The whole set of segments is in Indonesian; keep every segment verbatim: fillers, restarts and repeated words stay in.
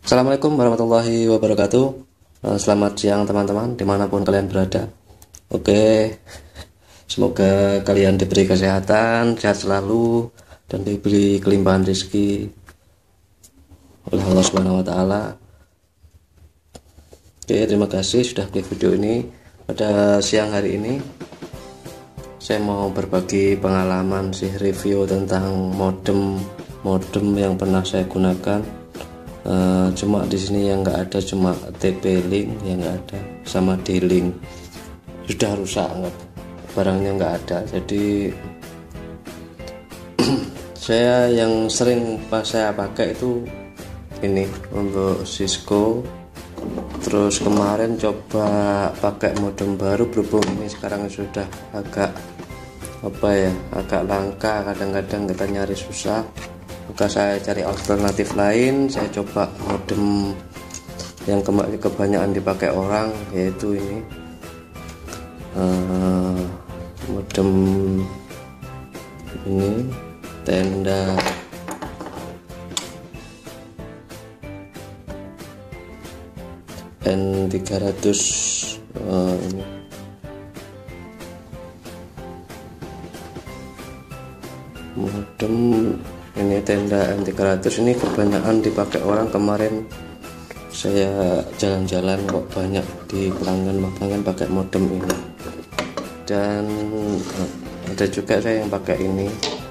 Assalamualaikum warahmatullahi wabarakatuh. Eh, Selamat siang teman-teman, dimanapun kalian berada. Oke, semoga kalian diberi kesehatan, sehat selalu, dan diberi kelimpahan rezeki oleh Allah Subhanahu Wa Taala. Oke, terima kasih sudah klik video ini. Pada siang hari ini, saya mau berbagi pengalaman sih, review tentang modem modem yang pernah saya gunakan. Uh, cuma di sini yang nggak ada cuma T P-Link yang nggak ada, sama D-Link sudah rusak, nggak, barangnya nggak ada. Jadi saya yang sering pas saya pakai itu ini untuk Cisco. Terus kemarin coba pakai modem baru, berhubung ini sekarang sudah agak apa ya agak langka, kadang-kadang kita nyari susah, maka saya cari alternatif lain. Saya coba modem yang ke kebanyakan dipakai orang, yaitu ini uh, modem ini tenda N tiga ratus. uh, ini modem ini tenda N tiga ratus, ini kebanyakan dipakai orang. Kemarin saya jalan-jalan kok banyak di pelanggan-pelanggan pakai modem ini, dan ada juga saya yang pakai ini.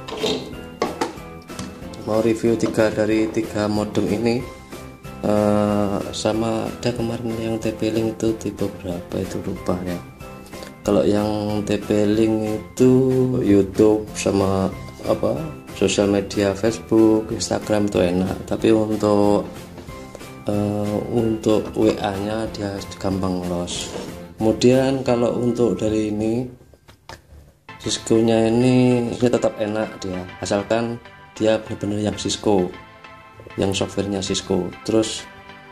Mau review tiga dari tiga modem ini. Uh, sama ada kemarin yang T P-Link itu tipe berapa itu lupa ya. Kalau yang T P-Link itu YouTube sama apa sosial media Facebook, Instagram itu enak, tapi untuk uh, untuk W A-nya dia gampang loss. Kemudian kalau untuk dari ini Cisco-nya ini, ini tetap enak dia, asalkan dia benar-benar yang Cisco, yang softwarenya Cisco. Terus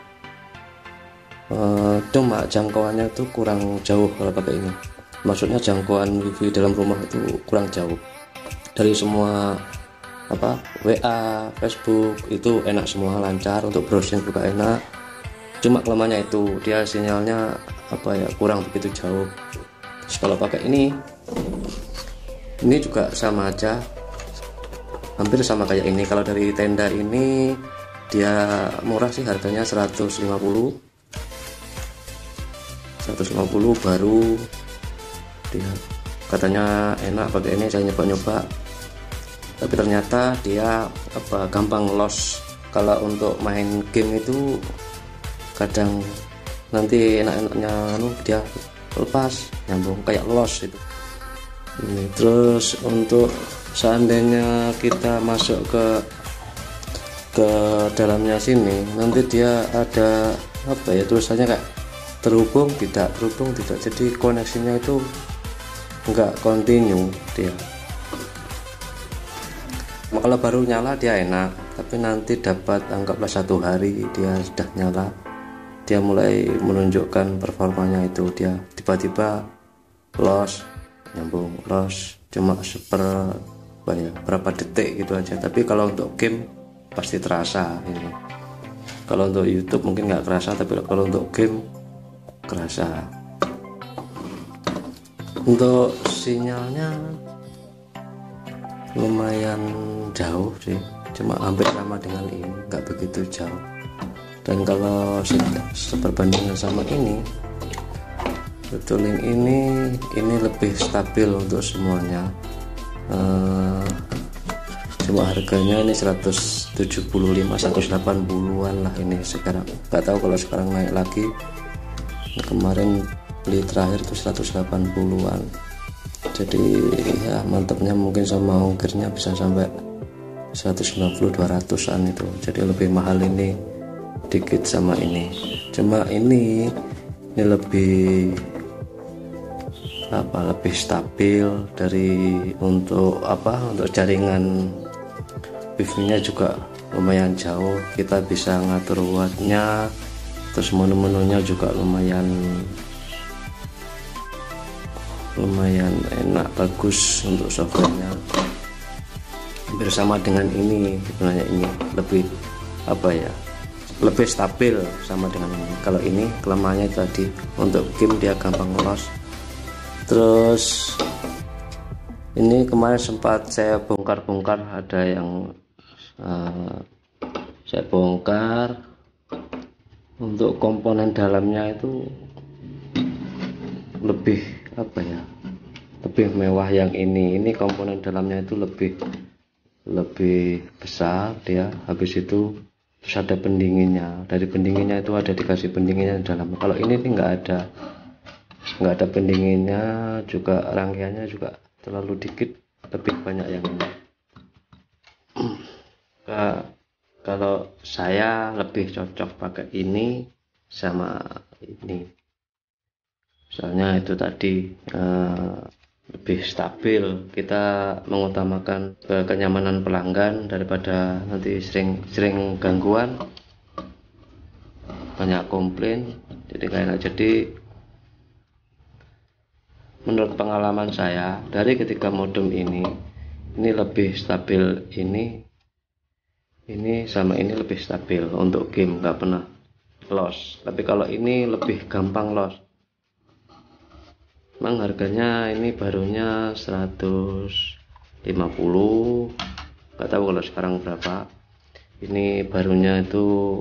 uh, cuma jangkauannya itu kurang jauh kalau pakai ini, maksudnya jangkauan wifi dalam rumah itu kurang jauh. Dari semua apa W A, Facebook itu enak semua, lancar, untuk browsing juga enak. Cuma kelemahannya itu dia sinyalnya apa ya kurang begitu jauh. Terus kalau pakai ini ini juga sama aja, hampir sama kayak ini. Kalau dari tenda ini dia murah sih, harganya seratus lima puluh baru. Dia katanya enak pakai ini, saya nyoba-nyoba, tapi ternyata dia apa gampang loss. Kalau untuk main game itu kadang nanti enak-enaknya anu dia lepas, nyambung kayak loss itu. Ini terus untuk seandainya kita masuk ke ke dalamnya sini, nanti dia ada apa ya tulisannya kayak terhubung tidak, terhubung tidak, jadi koneksinya itu enggak continue dia. Kalau baru nyala dia enak, tapi nanti dapat anggaplah satu hari dia sudah nyala, dia mulai menunjukkan performanya itu, dia tiba-tiba loss, nyambung loss cuma seper apa ya berapa detik gitu aja. Tapi kalau untuk game pasti terasa ini. Kalau untuk YouTube mungkin nggak kerasa, tapi kalau untuk game kerasa. Untuk sinyalnya lumayan jauh sih, cuma hampir sama dengan ini, nggak begitu jauh. Dan kalau seperbandingan sama ini, betul link ini ini lebih stabil untuk semuanya. Uh, cuma harganya ini seratus tujuh puluh lima, seratus delapan puluhan lah ini sekarang. Nggak tahu kalau sekarang naik lagi. Kemarin beli terakhir itu seratus delapan puluhan. Jadi ya mantapnya mungkin sama ongkirnya bisa sampai seratus sembilan puluh dua ratusan itu. Jadi lebih mahal ini dikit sama ini. Cuma ini ini lebih apa lebih stabil dari untuk apa untuk jaringan. Wifi-nya juga lumayan jauh, kita bisa ngatur wattnya. Terus menu-menunya juga lumayan lumayan enak, bagus untuk softwarenya. Hampir sama dengan ini, sebenarnya ini lebih apa ya lebih stabil sama dengan ini. Kalau ini kelemahannya tadi untuk game dia gampang los. Terus ini kemarin sempat saya bongkar-bongkar, ada yang uh, saya bongkar untuk komponen dalamnya itu lebih apa ya, lebih mewah yang ini. Ini komponen dalamnya itu lebih lebih besar dia, habis itu terus ada pendinginnya. Dari pendinginnya itu ada dikasih pendinginnya di dalam. Kalau ini nih nggak ada nggak ada pendinginnya, juga rangkaiannya juga terlalu dikit, lebih banyak yang ini. Kalau saya lebih cocok pakai ini sama ini, misalnya itu tadi eh, lebih stabil. Kita mengutamakan ke kenyamanan pelanggan daripada nanti sering sering gangguan, banyak komplain, jadi gak enak. Jadi menurut pengalaman saya, dari ketiga modem ini ini lebih stabil, ini ini sama ini lebih stabil untuk game, nggak pernah loss. Tapi kalau ini lebih gampang loss. Memang harganya ini barunya seratus lima puluh, nggak tahu kalau sekarang berapa. Ini barunya itu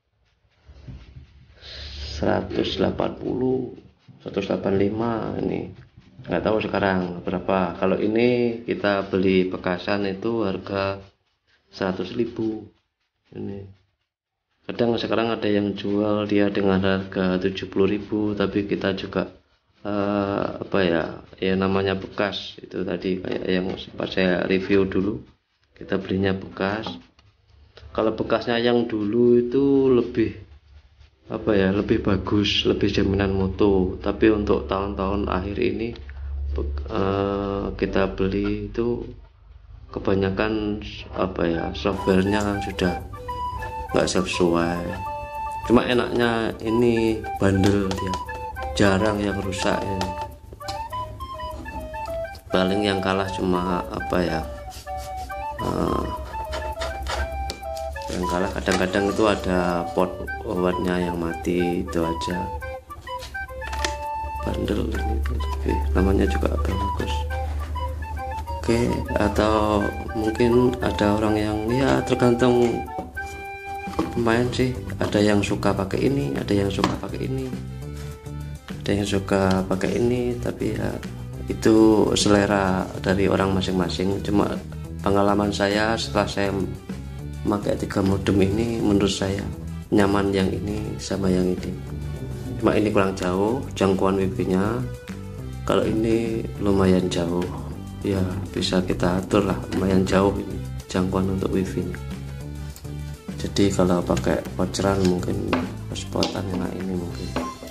seratus delapan puluh, seratus delapan puluh lima, ini nggak tahu sekarang berapa. Kalau ini kita beli bekasan itu harga seratus ribu. Ini kadang sekarang ada yang jual dia dengan harga tujuh puluh ribu, tapi kita juga Uh, apa ya ya namanya bekas itu tadi, kayak yang sempat saya review dulu, kita belinya bekas. Kalau bekasnya yang dulu itu lebih apa ya, lebih bagus, lebih jaminan mutu. Tapi untuk tahun-tahun akhir ini uh, kita beli itu kebanyakan apa ya, softwarenya sudah nggak sesuai. Cuma enaknya ini bandel dia, jarang yang rusak ini. Paling yang kalah cuma apa ya, uh, yang kalah kadang-kadang itu ada port obatnya yang mati, itu aja. Bandel ini lebih, namanya juga bagus. Oke, atau mungkin ada orang yang ya tergantung pemain sih, ada yang suka pakai ini, ada yang suka pakai ini, ada yang suka pakai ini. Tapi ya itu selera dari orang masing-masing. Cuma pengalaman saya setelah saya memakai tiga modem ini, menurut saya nyaman yang ini sama yang ini. Cuma ini kurang jauh jangkauan wifi nya, kalau ini lumayan jauh ya, bisa kita atur lah, lumayan jauh ini jangkauan untuk wifi nya. Jadi kalau pakai voucheran mungkin hotspotan yang ini mungkin.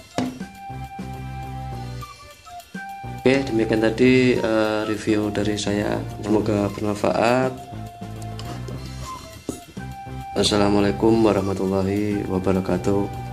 Oke, demikian tadi uh, review dari saya, semoga bermanfaat. Assalamualaikum warahmatullahi wabarakatuh.